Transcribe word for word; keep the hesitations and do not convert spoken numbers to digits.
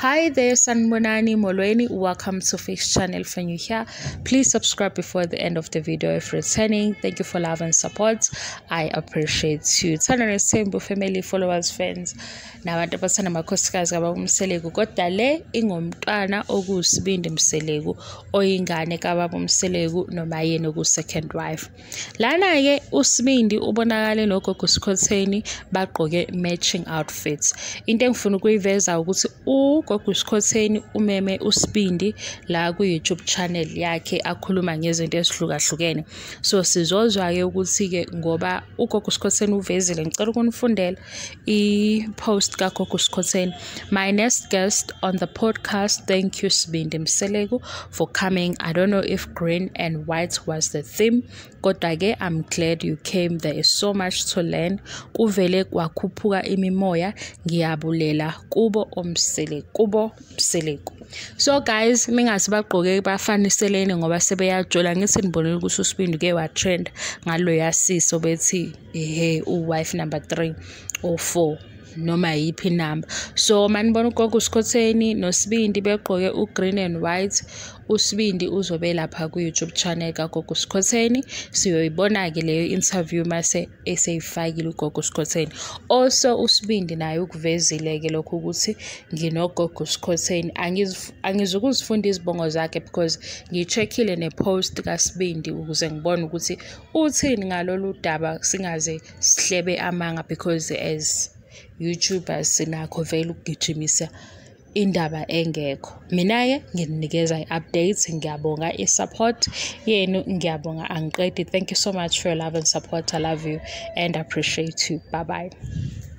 Hi there, Sanbonani Molweni. Welcome to Fix Channel. If you're new here, please subscribe before the end of the video if returning. Thank you for love and support. I appreciate you. Uthando Nes'thembu family, followers, friends. Nabantu abathanda amakhosikazi kaBaba Mseleku. Kodwa le ingumntwana okuSbindi Mseleku oyingane kaBaba Mseleku noma yena oku second wife. Lana ke uSbindi ubonakale noGogo Skhotheni bagqoke matching outfits. Into engifuna ukuyiveza ukuthi u Gogo Skhotheni umeme uSbindi la ku YouTube channel yakhe akhuluma ngezinto ezihlukahlukene. So sizozwa ke ukuthi ke ngoba uGogo Skhotheni uvezile, ngicela ukunifundela I post ka Gogo Skhotheni. My next guest on the podcast, thank you Sbindi Mseleku for coming. I don't know if green and white was the theme, kodwa ke I'm glad you came. There is so much to learn. Kuvele kwakhuphuka imimoya, ngiyabulela kubo omseleku kubo Mseleku. So guys, mingazi bagqoke bafaniselene ngoba sebeyajola. Ngithi nibonile ukuthi uSbindi ke wa trend ngalo yasiso bethi ehe u wife number three or four noma yiphi number. So manibona uGogo Skhotheni noSbindi begqoke ugreen and white. uSbindi uzobe lapha ku YouTube channel ka Gogo Skhotheni. Siyoyibona ke leyo interview mase eseyifakile uGogo Skhotheni. Also uSbindi naye ukuvezile ke lokho ukuthi ngino Gogo Skhotheni. Angizukuzifunda izibongo zakhe because ngicheckile nepost kaSbindi ukuze ngibone ukuthi uthini ngalolu daba singaze sihlebe amanga, because as YouTubers sinakho vele ukugijimisa indaba engekho. Mina ke nginikeza i-updates. Ngiyabonga i-support yenu, ngiyabonga angiqedi. Thank you so much for your love and support. I love you and appreciate you. Bye bye.